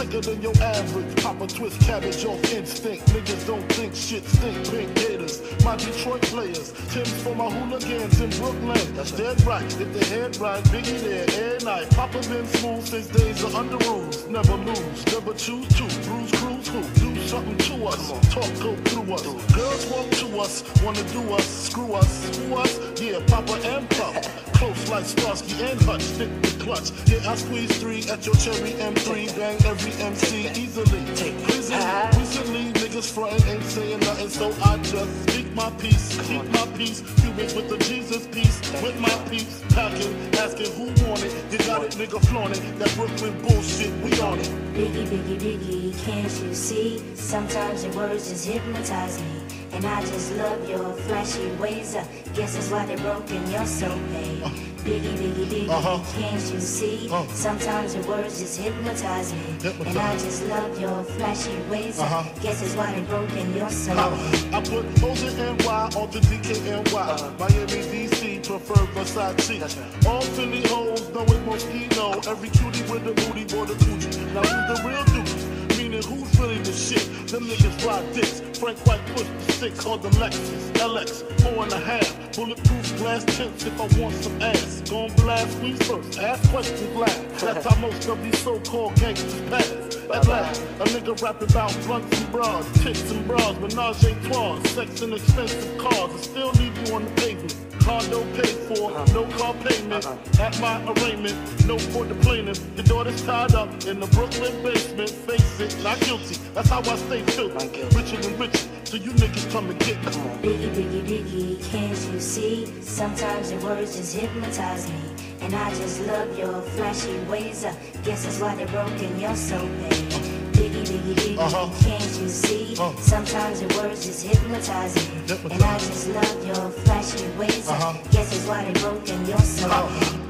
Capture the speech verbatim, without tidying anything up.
sicker than your average. Pop a twist cabbage off instinct. Niggas don't think shit stink. Pink Gators, my Detroit players. Tim's for my hooligans in Brooklyn. That's dead right. If they head right, Biggie there every night. Papa been smooth since days of under rules. Never lose, never choose to. Bruise, cruise, who? Do something to us. Talk, go through us. Girls walk to us, wanna do us, screw us, screw us. Yeah, Papa and Pop. Close like Starsky and Hutch, stick the clutch. Yeah, I squeeze three at your cherry M three. Bang every M C easily. Easily, recently, niggas frontin' ain't saying nothing, so I just speak my peace, keep my peace. Cubans with the Jesus peace, with my peace. Packing, asking who want it. You got it, nigga, flaunt it. That Brooklyn bullshit, we on it. Biggie, Biggie, Biggie, can't you see? Sometimes your words just hypnotize me. And I just love your flashy ways. I guess that's why they're broken, you're so paid. Uh, Biggie, Biggie, Biggie, uh-huh. Can't you see? Uh, Sometimes your words just hypnotize me. Hypnotize. And I just love your flashy ways. Uh-huh. I guess that's why they're broken, you're so paid. I put Ocean N Y on the D K N Y. Uh-huh. Miami, D C, prefer Versace. Right. All Philly hoes know it Moschino. Every cutie with the booty, boy, the coochie. Now who's the real dude? Meaning who's really the shit? Them niggas ride dicks. Frank White pushed the stick, called them Lexus. L X, four and a half. Bulletproof glass tints if I want some ass. Gon' blast squeeze first, ask questions last. That's how most of these so-called gangsters pass. At last, a nigga rapping about blunts and bras, tits and bras, menage a trois, sex and expensive cars. I still leave you on the pavement. Condo paid for, no car payment. At my arraignment, no for the plaintiff. Your daughter's tied up in the Brooklyn basement. Face it, not guilty. That's how I stay filthy. Richer than richer, so you niggas come and get me. Biggie, Biggie, Biggie, can't you see? Sometimes your words just hypnotize me. And I just love your flashy ways. I guess that's why they're broken, you're so paid. Biggie, Biggie, Biggie, uh-huh. Can't you see? Uh. Sometimes your words just hypnotize me. Hypnotize. And I just love your flashy ways. Uh-huh. Guess that's why they're broken, you're so uh.